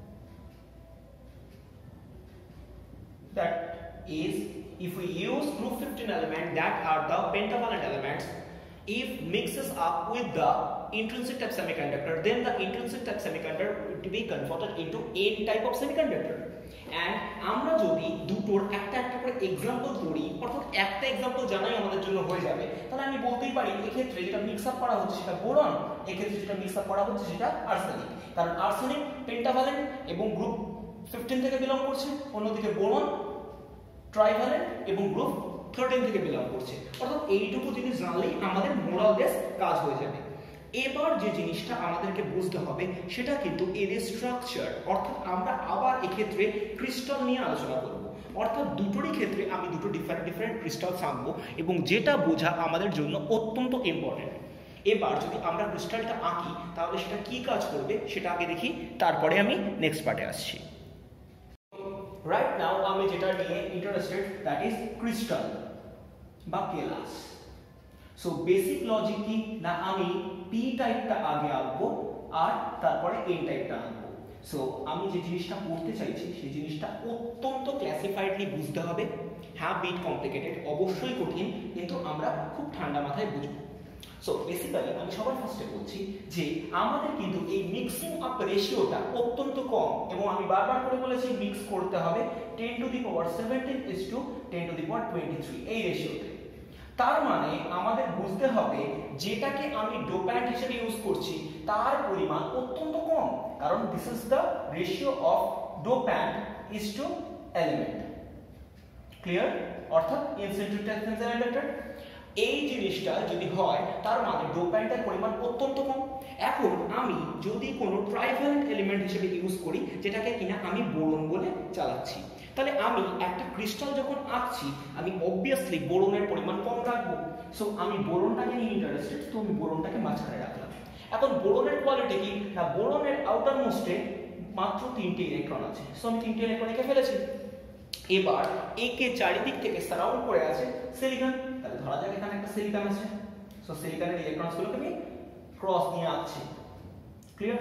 That is, if we use group fifteen element that are the pentavalent elements, if mixes up with the intrinsic type semiconductor, then the intrinsic type semiconductor will be converted into N type of semiconductor. And আমরা যদি দুটোর একটা একটা করে example করি, অর্থাৎ একটা example জানাই আমাদের জন্য হয়ে যাবে, তাহলে আমি বলতেই পারি এক্ষেত্রে যেটা মিক্স আপ করা হচ্ছে সেটা বোরন, এক্ষেত্রে যেটা মিক্স আপ করা হচ্ছে সেটা আর্সেনিক। কারণ আর্সেনিক পেন্টাভ্যালেন্ট এবং গ্রুপ ফিফটিন থেকে বিলং করছে, অন্যদিকে বোরন ট্রাইভ্যালেন্ট এবং গ্রুপ থার্টিন থেকে বিলং করছে। অর্থাৎ এইটুকু জিনিস জানলেই আমাদের মোরাললেস কাজ হয়ে যাবে। এবার যে জিনিসটা আমাদেরকে বুঝতে হবে সেটা কিন্তু এর স্ট্রাকচার, অর্থাৎ আমরা আবার এক্ষেত্রে ক্রিস্টাল নিয়ে আলোচনা করব। অর্থাৎ দুটোরই ক্ষেত্রে আমি দুটো ডিফারেন্ট ডিফারেন্ট ক্রিস্টাল আঁকবো এবং যেটা বোঝা আমাদের জন্য অত্যন্ত ইম্পর্টেন্ট। এবার যদি আমরা ক্রিস্টালটা আঁকি তাহলে সেটা কি কাজ করবে সেটা আগে দেখি, তারপরে আমি নেক্সট পার্টে আসছি। রাইট নাও আমি যেটা নিয়ে ইন্টারেস্টেড দ্যাট ইজ ক্রিস্টাল বা কেলাস। সো বেসিক লজিক কি না, আমি পি টাইপটা আগে আঁকবো আর তারপরে এন টাইপটা আঁকবো। সো আমি যে জিনিসটা করতে চাইছি সেই জিনিসটা অত্যন্ত ক্লাসিফাইডলি বুঝতে হবে। হ্যাঁ, বিট কমপ্লিকেটেড, অবশ্যই কঠিন, কিন্তু আমরা খুব ঠান্ডা মাথায় বুঝবো। সো বেসিক্যালি আমি সবার ফার্স্টে বলছি যে আমাদের কিন্তু এই মিক্সিং আপ রেশিওটা অত্যন্ত কম, এবং আমি বারবার করে বলেছি মিক্স করতে হবে ten to the power seventeen is to ten to the power twenty three এই রেশিওতে। তার মানে আমাদের বুঝতে হবে যেটাকে আমি ডোপ্যান্ট হিসেবে ইউজ করছি তার পরিমাণ অত্যন্ত কম, কারণ this is the ratio of dopant is to element. Clear? অর্থাৎ ইনসেন্ট্রিক এই জিনিসটা যদি হয় তার মানে ডোপ্যান্টের পরিমাণ অত্যন্ত কম। এখন আমি যদি কোনো ট্রাইভ্যালেন্ট এলিমেন্ট হিসেবে ইউজ করি যেটাকে কিনা আমি বোরন বলে চালাচ্ছি, তাহলে আমি একটা ক্রিস্টাল যখন আঁকছি আমি অবভিয়াসলি বোরনের পরিমাণ কম রাখবো। সো আমি বোরনটাকে নিয়ে ইন্টারেস্টেড, তো আমি বোরনটাকে মাঝখানে রাখলাম। এখন বোরনের কোয়ালিটি কি না, বোরনের আউটার মোস্টে মাত্র তিনটে ইলেকট্রন আছে, সো আমি তিনটে ইলেকট্রন এঁকে ফেলেছি। এবার একে চারিদিক থেকে সারাউন্ড করে আছে সিলিকন, তাহলে ধরা যাক এখানে একটা সিলিকন আছে। সো সিলিকনের ইলেকট্রনসগুলোকে আমি ক্রস নিয়ে আঁকছি। ক্লিয়ার?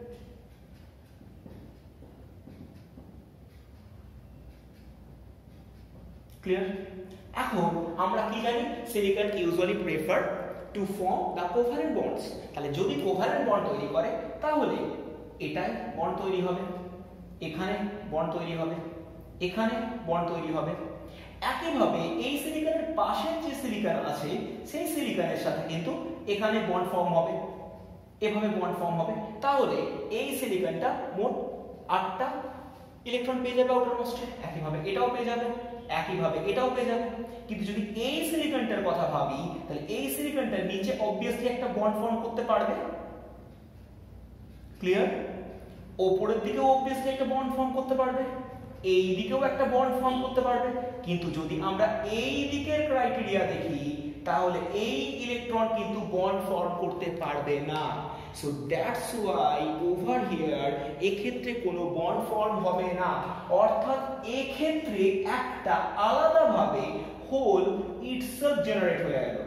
ক্লিয়ার? এখন আমরা কি জানি, silicon usually prefer to form the covalent bonds. তাহলে যদি কোভ্যালেন্ট বন্ড তৈরি করে তাহলে এটাই বন্ড তৈরি হবে, এখানে বন্ড তৈরি হবে, এখানে বন্ড তৈরি হবে। একইভাবে এই সিলিকনের পাশের যে সিলিকন আছে সেই সিলিকনের সাথে কিন্তু এখানে বন্ড ফর্ম হবে, এভাবে বন্ড ফর্ম হবে। তাহলে এই সিলিকনটা মোট আটটা ইলেকট্রন পেয়ে যাবে আউটার মোস্টে, একইভাবে এটাও পেয়ে যাবে, একইভাবে এটাও পেয়ে যাবে। কিন্তু যদি এই সিলিকনটার কথা ভাবি তাহলে এই সিলিকনটার নিচে অবভিয়াসলি একটা বন্ড ফর্ম করতে পারবে। ক্লিয়ার? উপরের দিকেও অবভিয়াসলি একটা বন্ড ফর্ম করতে পারবে, এই দিকেও একটা বন্ড ফর্ম করতে পারবে। কিন্তু যদি আমরা এই দিকের ক্রাইটেরিয়া দেখি তাহলে এই ইলেকট্রন কিন্তু বন্ড ফর্ম করতে পারবে না। So that's why over here এক্ষেত্রে কোনো বন্ড ফর্ম হবে না, অর্থাৎ এক্ষেত্রে একটা আলাদাভাবে হোল ইটসেলফ জেনারেট হয়ে গেল।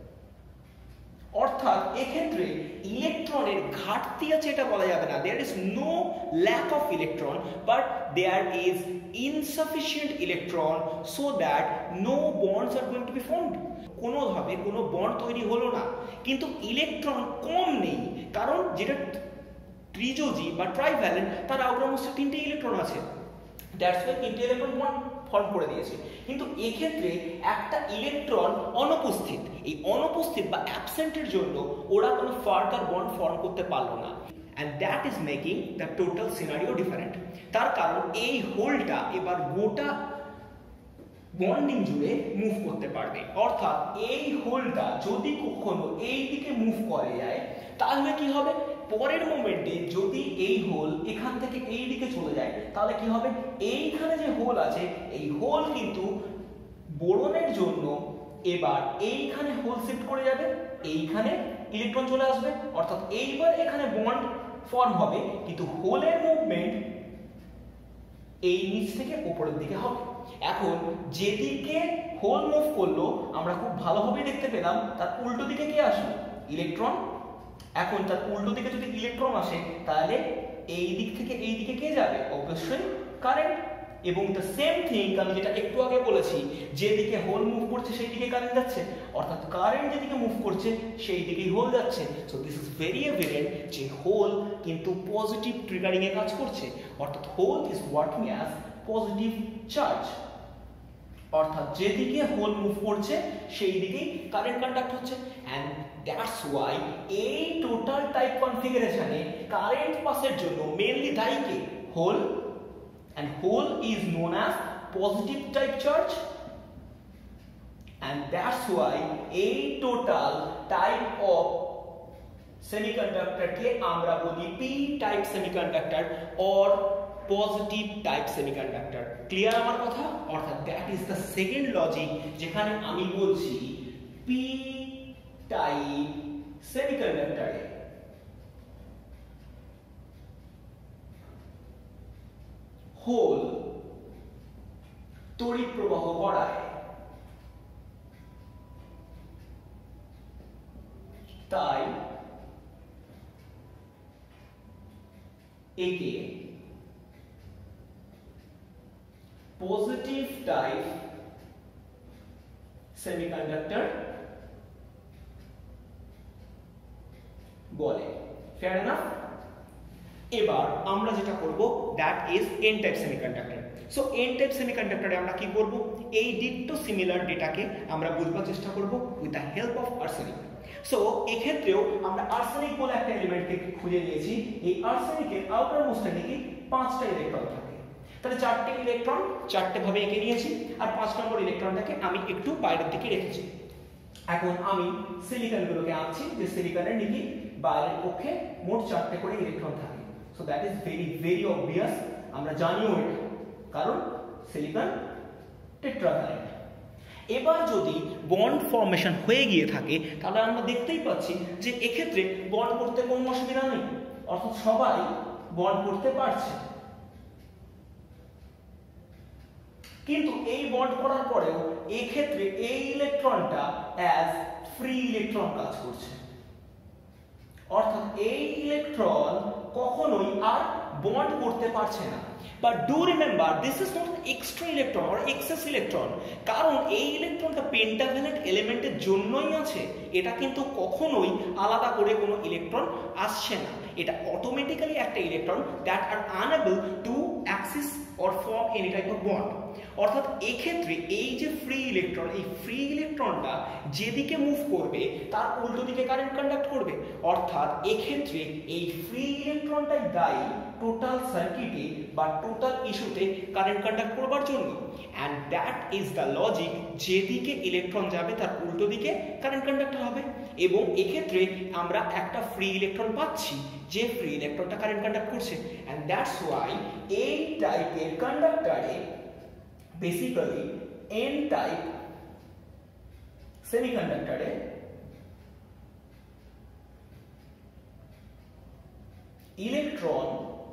অর্থাৎ এক্ষেত্রে ইলেকট্রনের ঘাটতি আছে এটা বলা যাবে না, there is no lack of electron, but there is insufficient electron so that no bonds are going to be formed. কোনোভাবে কোনো বন্ড তৈরি হলো না, কিন্তু ইলেকট্রন কম নেই, কারণ যেটা ট্রিজোজি বা ট্রাইভ্যালেন্ট তার আউটার মোস্টে তিনটে ইলেকট্রন আছে, দ্যাটস ওয়াই তিনটে ইলেকট্রন বন্ড ফর্ম করে দিয়েছে। কিন্তু এক্ষেত্রে একটা ইলেকট্রন অনুপস্থিত, এই অনুপস্থিত বা অ্যাবসেন্টের জন্য ওরা কোনো ফার্দার বন্ড ফর্ম করতে পারলো না, and that is making the total scenario different। তার কারণ এই হোলটা এবার গোটা বন্ডিং জুড়ে মুভ করতে পারবে। অর্থাৎ এই হোলটা যদি কখনো এই দিকে মুভ করে যায় তাহলে কি হবে, পরের মোমেন্টে যদি এই হোল এখান থেকে এই দিকে চলে যায় তাহলে কি হবে, এইখানে যে হোল আছে এই হোল কিন্তু বোরনের জন্য এবার এইখানে হোল শিফট করে যাবে, এইখানে ইলেকট্রন চলে আসবে, অর্থাৎ এইবার এখানে বন্ড ফর্ম হবে, কিন্তু হোলের মুভমেন্ট এই নিচ থেকে উপরের দিকে হবে। এখন যেদিকে হোল মুভ করলো আমরা খুব ভালোভাবে দেখতে পেলাম তার উল্টো দিকে কি আসলো, ইলেকট্রন। এখন তার উল্টো দিকে যদি ইলেকট্রন আসে তাহলে এই দিক থেকে এই দিকে কে যাবে, অবশ্যই কারেন্ট। এবং দ্য সেম থিং আমি যেটা একটু আগে বলেছি, যেদিকে হোল মুভ করছে সেই দিকে কারেন্ট যাচ্ছে, অর্থাৎ কারেন্ট যেদিকে মুভ করছে সেই দিকেই হোল যাচ্ছে। So this is very evident যে হোল কিন্তু পজিটিভ ট্রিগারিং এ কাজ করছে, অর্থাৎ hole is working as positive charge, অর্থাৎ যেদিকে হোল মুভ করছে সেই দিকেই কারেন্ট কন্ডাক্ট হচ্ছে। এন্ড দ্যাটস ওয়াই এই টোটাল টাইপ কনফিগারেশনে কারেন্ট পাসের জন্য মেইনলি দায়ী কে? Hole, and hole is known as positive type charge, and that's why a total type of semiconductor ke amra boli p type semiconductor or positive type semiconductor. Clear amar kotha? Orthat that is the second logic jekhane ami bolchi p type semiconductor e hole তড়িৎ প্রবাহ বাড়ায়, তাই একে positive type semiconductor বলে। Fair enough? এবার আমরা যেটা করব that is N type semiconductor. So N type সেমিকন্ডাক্টরে আমরা কি করব? এই ডিটো সিমিলার ডেটাকে আমরা বুঝবার চেষ্টা করব with the help of arsenic. So এক্ষেত্রেও আমরা আর্সেনিক বলে একটা এলিমেন্টকে খুঁজে নিয়েছি। এই আর্সেনিকের আউটার মোস্ট দিকে পাঁচটা ইলেকট্রন থাকে, তাহলে চারটে ইলেকট্রন চারটে ভাবে এঁকে নিয়েছি, আর পাঁচ নম্বর ইলেকট্রনটাকে আমি একটু বাইরের দিকে রেখেছি। এখন আমি সিলিকনগুলোকে আনছি, যে সিলিকনের নিকি বাইরের পক্ষে মোট চারটে করে ইলেকট্রন থাকে। So that is very very obvious, আমরা জানিও এটা, কারণ সিলিকন টেট্রাভ্যালেন্ট। এবার যদি বন্ড ফর্মেশন হয়ে গিয়ে থাকে তাহলে আমরা দেখতেই পাচ্ছি যে এক্ষেত্রে বন্ড করতে কোনো অসুবিধা নেই, অর্থাৎ সবাই বন্ড করতে পারছে। কিন্তু এই বন্ড করার পরেও এই ক্ষেত্রে এই ইলেকট্রনটা অ্যাজ ফ্রি ইলেকট্রন কাজ করছে, অর্থাৎ এই ইলেকট্রন কখনোই আর বন্ড করতে পারছে না। But do remember this is not extra electron or excess electron, কারণ এই ইলেকট্রনটা পেন্টাভ্যালেন্ট এলিমেন্টের জন্যই আছে, এটা কিন্তু কখনোই আলাদা করে কোনো ইলেকট্রন আসছে না, এটা অটোমেটিক্যালি একটা electron that are unable to access or form any type of bond. অর্থাৎ এক্ষেত্রে এই যে ফ্রি ইলেকট্রন, এই ফ্রি ইলেকট্রনটা যেদিকে মুভ করবে তার উল্টো দিকে কারেন্ট কন্ডাক্ট করবে, অর্থাৎ এক্ষেত্রে এই ফ্রি ইলেকট্রনটাই দায়ী টোটাল সার্কিটে বা টোটাল ইস্যুতে কারেন্ট কন্ডাক্ট করবার জন্য। And that is the logic, যেদিকে ইলেকট্রন যাবে তার উল্টো দিকে কারেন্ট কন্ডাক্ট হবে, এবং এক্ষেত্রে আমরা একটা ফ্রি ইলেকট্রন পাচ্ছি যে ফ্রি ইলেকট্রনটা কারেন্ট কন্ডাক্ট করছে। অ্যান্ড দ্যাটস ওয়াই এই টাইপের কন্ডাক্টরে বেসিক্যালি এন টাইপ সেমিকন্ডাক্টরে ইলেকট্রন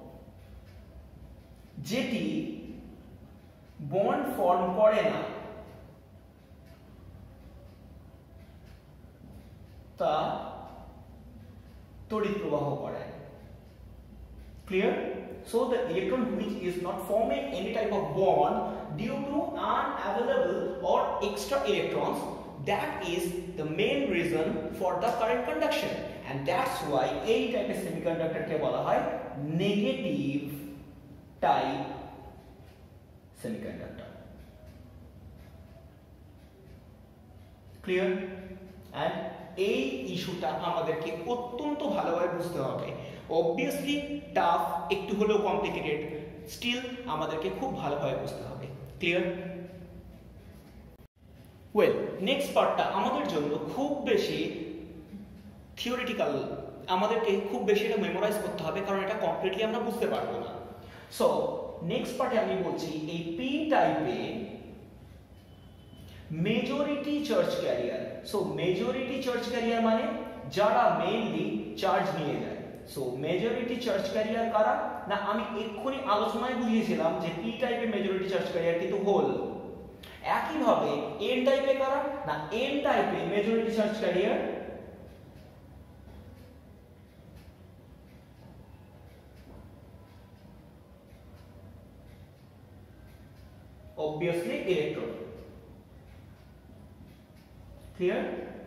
যেটি বন্ড ফর্ম করে না তা তড়িৎ প্রবাহ করে। Clear? So the electron which is not forming any type of bond due to unavailable or extra electrons, that is the main reason for the current conduction, and that's why এই টাইপের semiconductor কে বলা হয় negative type semiconductor. Clear? And এই ইস্যুটা আমাদেরকে অত্যন্ত ভালোভাবে বুঝতে হবে। অবভিয়াসলি টাফ, একটু হলেও কমপ্লিকেটেড, স্টিল আমাদেরকে খুব ভালোভাবে বুঝতে হবে। ক্লিয়ার? ওয়েল, নেক্সট পার্টটা আমাদের জন্য খুব বেশি থিওরিটিক্যাল, আমাদেরকে খুব বেশি এটা মেমোরাইজ করতে হবে, কারণ এটা কমপ্লিটলি আমরা বুঝতে পারবো না। সো নেক্সট পার্টে আমি বলছি এই পি টাইপে majority charge carrier. So majority charge carrier মানে যারা মেইনলি চার্জ নিয়ে যায়। সো মেজরিটি চার্জ ক্যারিয়ার কারা? না, আমি এক্ষুনি আলোচনায় বুঝিয়েছিলাম যে পি টাইপের মেজরিটি চার্জ ক্যারিয়ার কিন্তু হোল। একইভাবে এন টাইপে কারা? না, এন টাইপে majority charge carrier obviously electron. Clear?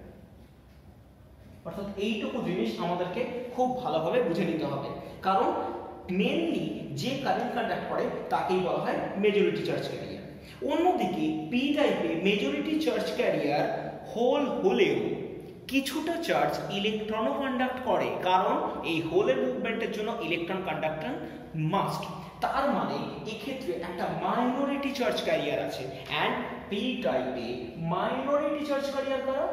অর্থাৎ এইটুকু জিনিস আমাদেরকে খুব ভালোভাবে বুঝে নিতে হবে, কারণ মেইনলি যে কারেন্ট কন্ডাক্ট করে তাকেই বলা হয় মেজরিটি চার্জ ক্যারিয়ার। অন্যদিকে পি টাইপে মেজরিটি চার্জ ক্যারিয়ার হোল হলেও কিছুটা চার্জ ইলেকট্রনও কন্ডাক্ট করে, কারণ এই হোলের মুভমেন্টের জন্য ইলেকট্রন কন্ডাক্টর মাস্ট। তার মানে এক্ষেত্রে একটা মাইনরিটি চার্জ ক্যারিয়ার আছে, অ্যান্ড পি টাইপে মাইনরিটি চার্জ ক্যারিয়ার কারা?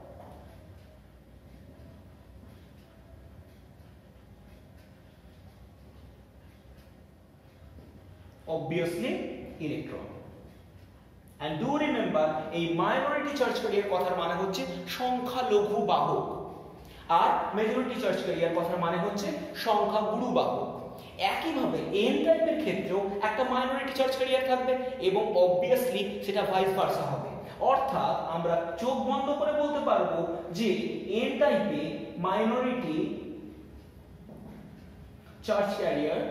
obviously electron. And do remember এই মাইনরিটি চার্জ ক্যারিয়ার কথার মানে হচ্ছে সংখ্যালঘু বাহক, আর মেজরিটি চার্জ ক্যারিয়ার কথার মানে হচ্ছে সংখ্যাগুরু বাহক। একইভাবে এন টাইপের ক্ষেত্রেও একটা মাইনরিটি চার্জ ক্যারিয়ার থাকবে এবং অবভিয়াসলি সেটা ভাইস ভার্সা হবে। অর্থাৎ আমরা চোখ বন্ধ করে বলতে পারবো যে এন টাইপে মাইনরিটি চার্জ ক্যারিয়ার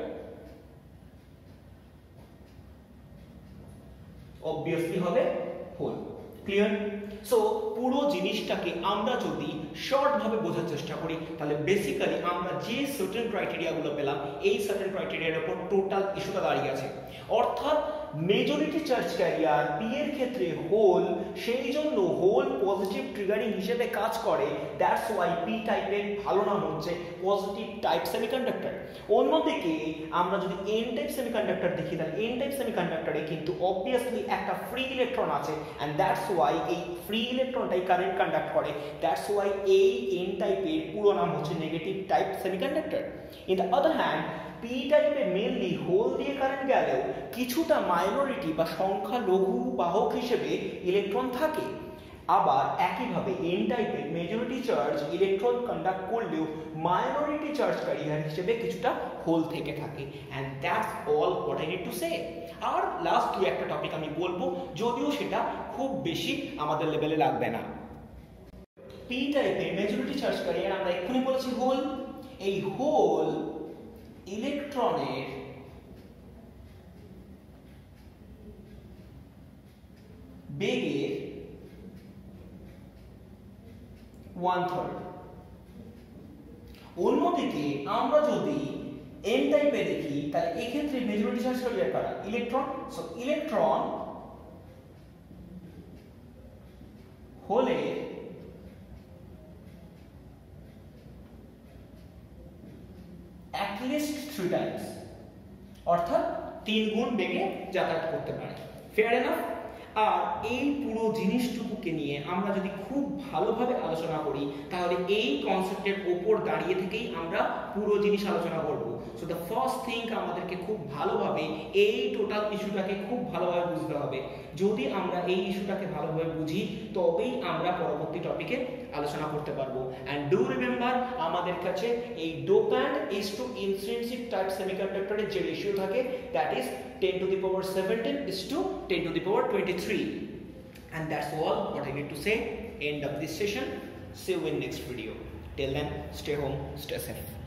obviously হবে হোল। ক্লিয়ার? সো পুরো জিনিসটাকে আমরা যদি শর্ট ভাবে বোঝার চেষ্টা করি তাহলে বেসিক্যালি আমরা যে সার্টেন ক্রাইটেরিয়া গুলো পেলাম এই সার্টেন ক্রাইটেরিয়ার উপর টোটাল ইস্যুটা দাঁড়িয়ে আছে। অর্থাৎ মেজরিটি চার্জ ক্যারিয়ার পি এর ক্ষেত্রে হোল, সেই জন্য হোল পজিটিভ ট্রিগারিং হিসেবে কাজ করে, দ্যাটস ওয়াই পি টাইপের ভালো নাম হচ্ছে পজিটিভ টাইপ সেমিকন্ডাক্টর। অন্যদিকে আমরা যদি এন টাইপ সেমিকন্ডাক্টর দেখি তাহলে এন টাইপ সেমিকন্ডাক্টরে কিন্তু অবভিয়াসলি একটা ফ্রি ইলেকট্রন আছে, এন্ড দ্যাটস ওয়াই এই ফ্রি ইলেকট্রনটাই কারেন্ট কন্ডাক্ট করে, দ্যাটস ওয়াই এই এন টাইপের পুরো নাম হচ্ছে negative type semiconductor. In the other hand P টাইপে মেইনলি হোল দিয়ে কারেন্ট গেলেও কিছুটা মাইনরিটি বা সংখ্যালঘু বাহক হিসেবে ইলেকট্রন থাকে। আবার একইভাবে এন টাইপের মেজরিটি চার্জ ইলেকট্রন কন্ডাক্ট করলেও মাইনরিটি চার্জ ক্যারিয়ার হিসেবে কিছুটা হোল থেকে থাকে, and that's all what I need to say. আর লাস্ট দুই একটা টপিক আমি বলবো, যদিও সেটা খুব বেশি আমাদের লেভেলে লাগবে না। পি টাইপের মেজরিটি চার্জ ক্যারিয়ার আমরা এক্ষুনি বলেছি হোল। এই হোল ইলেকট্রনের বেগের ওয়ান থার্ড। অন্যদিকে আমরা যদি এন টাইপে দেখি তাহলে এক্ষেত্রে মেজরিটি চার্জ ক্যারিয়ার কারা? ইলেকট্রন। সো ইলেকট্রন হলে at least three times, অর্থাৎ তিন গুণ বেগে যাতায়াত করতে পারে। Fair enough? আর এই পুরো জিনিসটুকুকে নিয়ে আমরা যদি খুব ভালোভাবে আলোচনা করি তাহলে এই কনসেপ্টের ওপর দাঁড়িয়ে থেকেই আমরা পুরো জিনিস আলোচনা করব। সো দ্য ফার্স্ট থিং আমাদেরকে খুব ভালোভাবে এই টোটাল ইস্যুটাকে খুব ভালোভাবে বুঝতে হবে। যদি আমরা এই ইস্যুটাকে ভালোভাবে বুঝি তবেই আমরা পরবর্তী টপিকে আলোচনা করতে পারবো। অ্যান্ড ডু রিমেম্বার আমাদের কাছে এই dopant is to intrinsic type সেমিকন্ডাক্টরের যে রেশিও থাকে that is ten to the power seventeen is to ten to the power twenty-three. And that's all what I need to say. End of this session. See you in next video. Till then, stay home, stay safe.